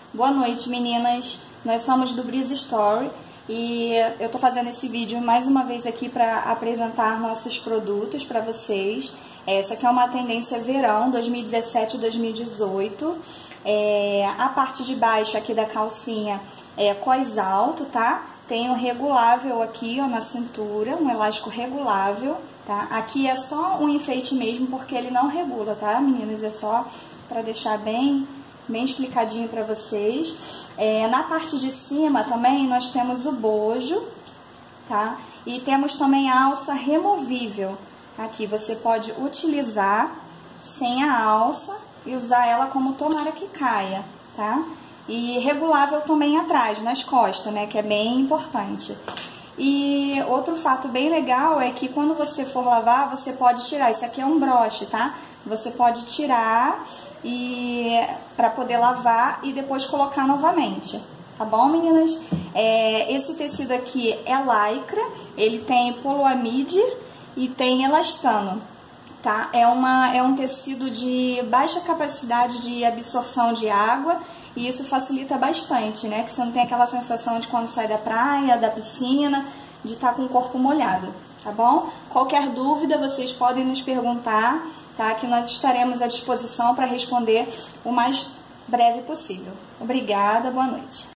Boa noite, meninas. Nós somos do Breeze Story e eu tô fazendo esse vídeo mais uma vez aqui para apresentar nossos produtos para vocês. Essa aqui é uma tendência verão 2017-2018. A parte de baixo aqui da calcinha é cós alto, tá? Tem o regulável aqui, ó, na cintura, um elástico regulável, tá? Aqui é só um enfeite mesmo, porque ele não regula, tá, meninas? É só para deixar bem explicadinho para vocês. Na parte de cima também nós temos o bojo, tá? E temos também a alça removível. Aqui você pode utilizar sem a alça e usar ela como tomara que caia, tá? E regulável também atrás, nas costas, né? Que é bem importante. E outro fato bem legal é que quando você for lavar, você pode tirar. Isso aqui é um broche, tá? Você pode tirar para poder lavar e depois colocar novamente. Tá bom, meninas? Esse tecido aqui é lycra, ele tem poloamide e tem elastano, tá? É um tecido de baixa capacidade de absorção de água e isso facilita bastante, né? Que você não tem aquela sensação de quando sai da praia, da piscina, de estar com o corpo molhado, tá bom? Qualquer dúvida vocês podem nos perguntar, tá? Que nós estaremos à disposição para responder o mais breve possível. Obrigada, boa noite.